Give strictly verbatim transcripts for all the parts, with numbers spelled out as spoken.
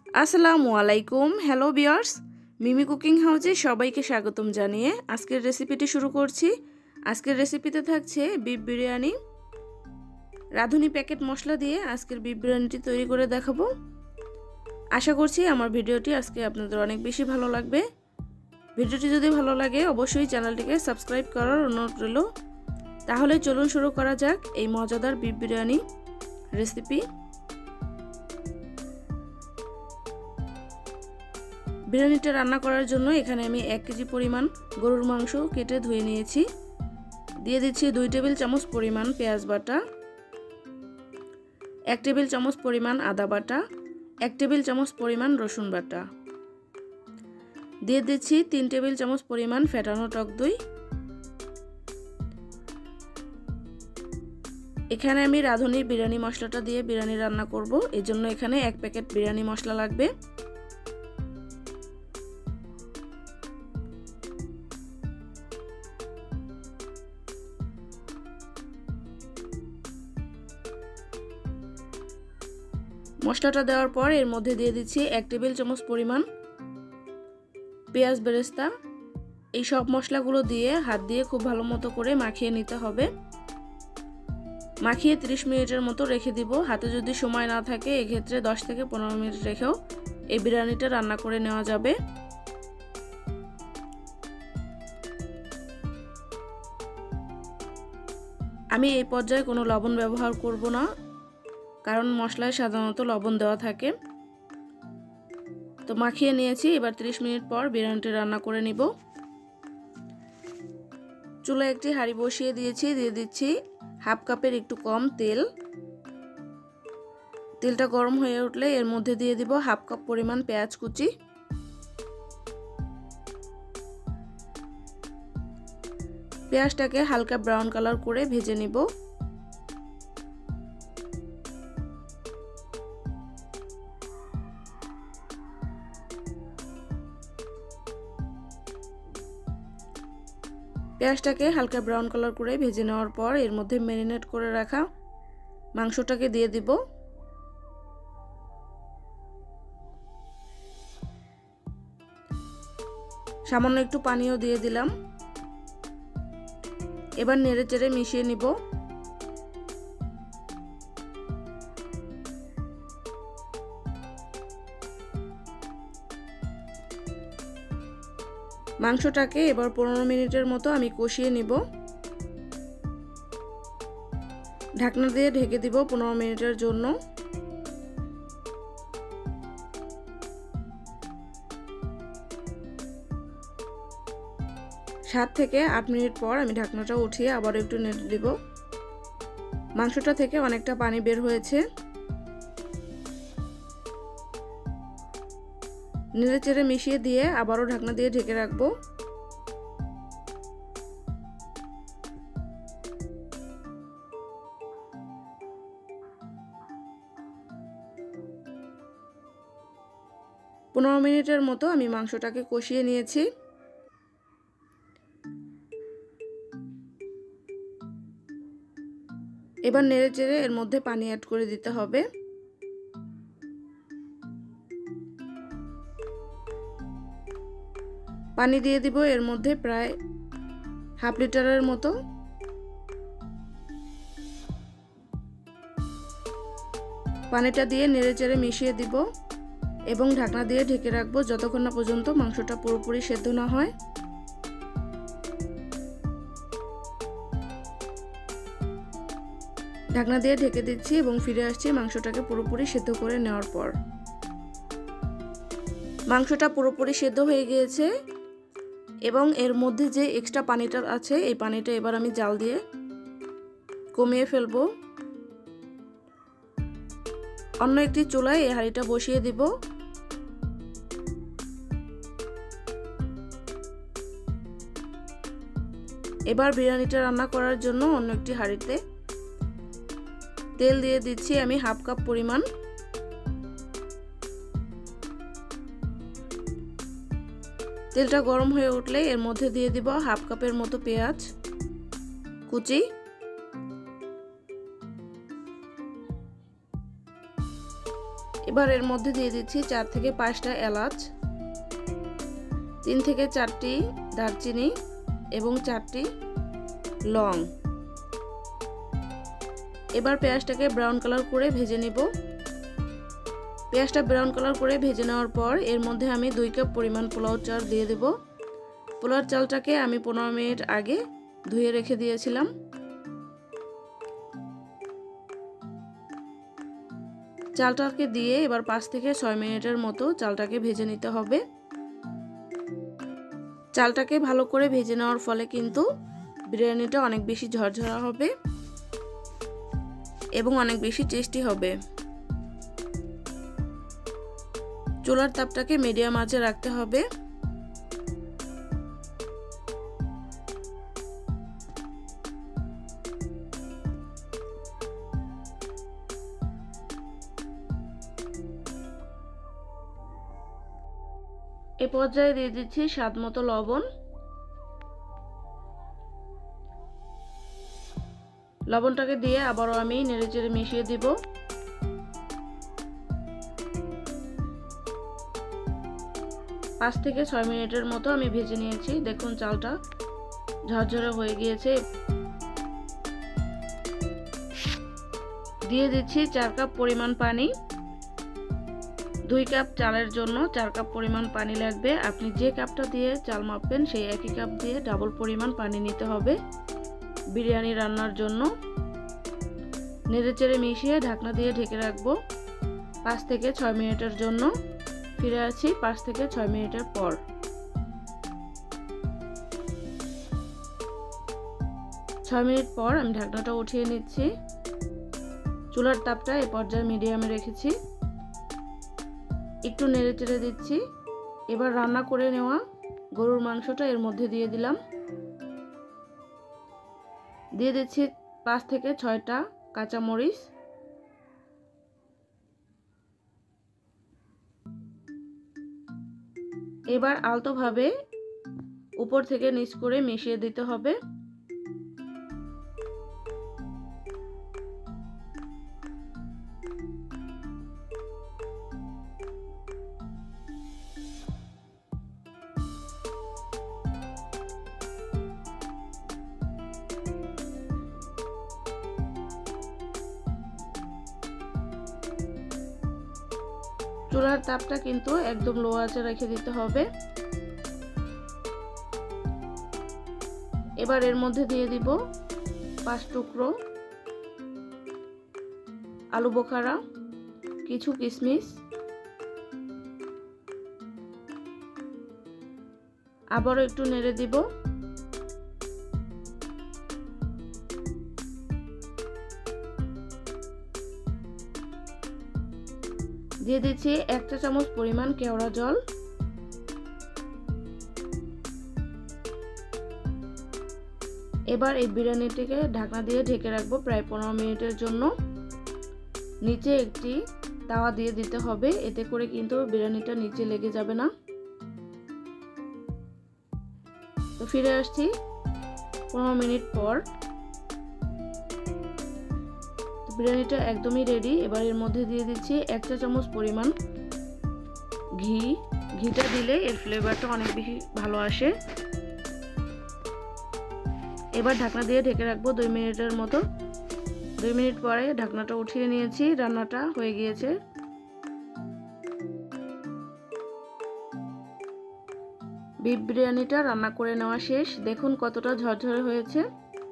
আসসালামু আলাইকুম। Hello viewers, মিমি cooking হাউসে সবাইকে স্বাগতম জানিয়ে আজকের রেসিপিটি শুরু করছি। আজকের রেসিপিতে থাকছে বিফ বিরিয়ানি। রাঁধুনি প্যাকেট মশলা দিয়ে আজকের বিফ বিরিয়ানিটি তৈরি করে দেখাবো। আশা করছি আমার ভিডিওটি আজকে আপনাদের অনেক বেশি ভালো লাগবে। ভিডিওটি যদি ভালো লাগে অবশ্যই চ্যানেলটিকে সাবস্ক্রাইব করার অনুরোধ রইল। তাহলে চলুন শুরু করা যাক এই মজাদার বিফ বিরিয়ানি রেসিপি। বিরিয়ানিটা রান্না করার জন্য এখানে আমি এক কেজি পরিমাণ গরুর মাংস কেটে ধুয়ে নিয়েছি। দিয়ে দিচ্ছি দুই টেবিল চামচ পরিমাণ পেঁয়াজ বাটা, এক টেবিল চামচ পরিমাণ আদা বাটা, এক টেবিল চামচ পরিমাণ রসুন বাটা। দিয়ে দিচ্ছি তিন টেবিল চামচ পরিমাণ ফেটানো টক দই। এখানে আমি রাঁধুনি বিরিয়ানি মশলাটা দিয়ে বিরিয়ানি রান্না করব, এজন্য এখানে এক প্যাকেট বিরিয়ানি মশলা লাগবে। মশলাটা দেওয়ার পর এর মধ্যে দিয়ে দিচ্ছি এক টেবিল চামচ পরিমাণ পেঁয়াজ বেরেস্তা। এই সব মশলাগুলো দিয়ে হাত দিয়ে খুব ভালো মতো করে মাখিয়ে নিতে হবে। মাখিয়ে ত্রিশ মিনিটের মতো রেখে দিব। হাতে যদি সময় না থাকে এক্ষেত্রে দশ থেকে পনেরো মিনিট রেখেও এই বিরিয়ানিটা রান্না করে নেওয়া যাবে। আমি এই পর্যায়ে কোনো লবণ ব্যবহার করব না, কারণ মশলায় সাধারণত লবণ দেওয়া থাকে। তো মাখিয়ে নিয়েছি। এবার ত্রিশ মিনিট পর বিরিয়ানিটি রান্না করে নিব। চুলায় একটি হাঁড়ি বসিয়ে দিয়েছি। দিয়ে দিচ্ছি হাফ কাপের একটু কম তেল। তেলটা গরম হয়ে উঠলে এর মধ্যে দিয়ে দিব হাফ কাপ পরিমাণ পেঁয়াজ কুচি। পেঁয়াজটাকে হালকা ব্রাউন কালার করে ভেজে নিব। পেঁয়াজটাকে হালকা ব্রাউন কালার করে ভেজে নেওয়ার পর এর মধ্যে ম্যারিনেট করে রাখা মাংসটাকে দিয়ে দিব। সামান্য একটু পানিও দিয়ে দিলাম। এবার নেড়ে চেড়ে মিশিয়ে নিব। মাংসটাকে এবার পনেরো মিনিটের মতো আমি কষিয়ে নিব। ঢাকনা দিয়ে ঢেকে দিব পনেরো মিনিটের জন্য। সাত থেকে আট মিনিট পর আমি ঢাকনাটা উঠিয়ে আবার একটু নেড়ে দিব। মাংসটা থেকে অনেকটা পানি বের হয়েছে। নেড়ে চেড়ে মিশিয়ে দিয়ে আবারও ঢাকনা দিয়ে ঢেকে রাখবো। পনেরো মিনিটের মতো আমি মাংসটাকে কষিয়ে নিয়েছি। এবার নেড়ে চেড়ে এর মধ্যে পানি অ্যাড করে দিতে হবে। পানি দিয়ে দিব এর মধ্যে প্রায় হাফ লিটারের মতো। পানিটা দিয়ে নেড়ে চেড়ে মিশিয়ে দিব এবং ঢাকনা দিয়ে ঢেকে রাখবো যতক্ষণ না পর্যন্ত মাংসটা পুরোপুরি সেদ্ধ না হয়। ঢাকনা দিয়ে ঢেকে দিচ্ছি এবং ফিরে আসছি মাংসটাকে পুরোপুরি সেদ্ধ করে নেওয়ার পর। মাংসটা পুরোপুরি সেদ্ধ হয়ে গিয়েছে এবং এর মধ্যে যে এক্সট্রা পানিটা আছে এই পানিটা এবার আমি জাল দিয়ে কমিয়ে ফেলবো। অন্য একটি চুলায় এই হাঁড়িটা বসিয়ে দিব। এবার বিরিয়ানিটা রান্না করার জন্য অন্য একটি হাঁড়িতে তেল দিয়ে দিচ্ছি আমি হাফ কাপ পরিমাণ। তেলটা গরম হয়ে উঠলে এর মধ্যে দিয়ে দিব হাফ কাপের মতো পেঁয়াজ কুচি। এবার এর মধ্যে দিয়ে দিচ্ছি চার থেকে পাঁচটা এলাচ, তিন থেকে চারটি দারচিনি এবং চারটি লং। এবার পেঁয়াজটাকে ব্রাউন কালার করে ভেজে নিব। পেঁয়াজটা ব্রাউন কালার করে ভেজে নেওয়ার পর এর মধ্যে আমি দুই কাপ পরিমাণ পোলাও চাল দিয়ে দেব। পোলাও চালটাকে আমি পনেরো মিনিট আগে ধুয়ে রেখে দিয়েছিলাম। চালটাকে দিয়ে এবার পাঁচ থেকে ছয় মিনিটের মতো চালটাকে ভেজে নিতে হবে। চালটাকে ভালো করে ভেজে নেওয়ার ফলে কিন্তু বিরিয়ানিটা অনেক বেশি ঝরঝরা হবে এবং অনেক বেশি টেস্টি হবে। চুলার তাপটাকে মিডিয়াম আঁচে রাখতে হবে। এ পর্যায়ে দিয়ে দিচ্ছি স্বাদ মতো লবণ। লবণটাকে দিয়ে আবারও আমি নেড়েচেড়ে মিশিয়ে দিব। পাঁচ থেকে ছয় মিনিটের মতো আমি ভেজে নিয়েছি। দেখুন চালটা ঝরঝরে হয়ে গিয়েছে। দিয়ে দিচ্ছি চার কাপ পরিমাণ পানি। দুই কাপ চালের জন্য চার কাপ পরিমাণ পানি লাগবে। আপনি যে কাপটা দিয়ে চাল মাপবেন সেই একই কাপ দিয়ে ডাবল পরিমাণ পানি নিতে হবে বিরিয়ানি রান্নার জন্য। নেড়েচেড়ে মিশিয়ে ঢাকনা দিয়ে ঢেকে রাখবো পাঁচ থেকে ছয় মিনিটের জন্য। ফিরে আসছি পাঁচ থেকে ছয় মিনিটের পর। ছয় মিনিট পর আমি ঢাকনাটা উঠিয়ে নিচ্ছি। চুলার তাপটা এ পর্যায়ে মিডিয়ামে রেখেছি। একটু নেড়েচেড়ে দিচ্ছি। এবার রান্না করে নেওয়া গরুর মাংসটা এর মধ্যে দিয়ে দিলাম। দিয়ে দিচ্ছি পাঁচ থেকে ছয়টা কাঁচামরিচ। এবার আলতোভাবে উপর থেকে নিচ করে মিশিয়ে দিতে হবে। চুলার তাপটা কিন্তু একদম লো আঁচে রেখে দিতে হবে। এবার এর মধ্যে দিয়ে দিব পাঁচ টুকরো আলু বোখারা, কিছু কিশমিশ, আবারও একটু নেড়ে দিব। দিয়ে দিচ্ছি এক চা চামচ পরিমাণ কেওড়া জল। এবার এই বিরিয়ানিটিকে ঢাকনা দিয়ে ঢেকে রাখবো প্রায় পনেরো মিনিটের জন্য। নিচে একটি তাওয়া দিয়ে দিতে হবে, এতে করে কিন্তু বিরিয়ানিটা নিচে লেগে যাবে না। তো ফিরে আসছি পনেরো মিনিট পর। বিরিয়ানিটা একদমই রেডি। এবার এর মধ্যে দিয়ে দিচ্ছি এক চা চামচ পরিমাণ ঘি। ঘিটা দিলে এর ফ্লেভারটা অনেক বেশি ভালো আসে। এবার ঢাকনা দিয়ে ঢেকে রাখবো দুই মিনিটের মতো। দুই মিনিট পরে ঢাকনাটা উঠিয়ে নিয়েছি। রান্নাটা হয়ে গিয়েছে। বিফ বিরিয়ানিটা রান্না করে নেওয়া শেষ। দেখুন কতটা ঝরঝরে হয়েছে।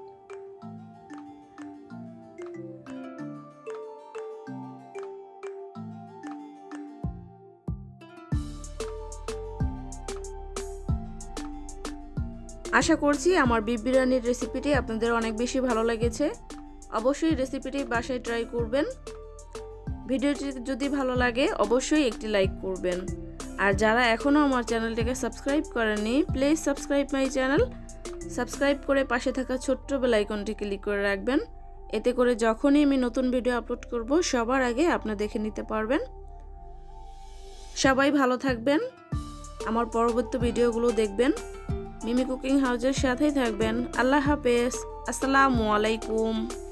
আশা করছি আমার বিফ বিরিয়ানির রেসিপিটি আপনাদের অনেক বেশি ভালো লেগেছে। অবশ্যই রেসিপিটি বাসায় ট্রাই করবেন। ভিডিওটি যদি ভালো লাগে অবশ্যই একটি লাইক করবেন। আর যারা এখনও আমার চ্যানেলটিকে সাবস্ক্রাইব করেননি please subscribe my channel. Subscribe করে পাশে থাকা ছোট্ট বেল আইকনটি ক্লিক করে রাখবেন। এতে করে যখনই আমি নতুন ভিডিও আপলোড করব সবার আগে আপনি দেখে নিতে পারবেন। সবাই ভালো থাকবেন। আমার পরবর্তী ভিডিওগুলো দেখবেন। মিমি কুকিং হাউজের সাথেই থাকবেন। আল্লাহ হাফেজ। আসসালামু আলাইকুম।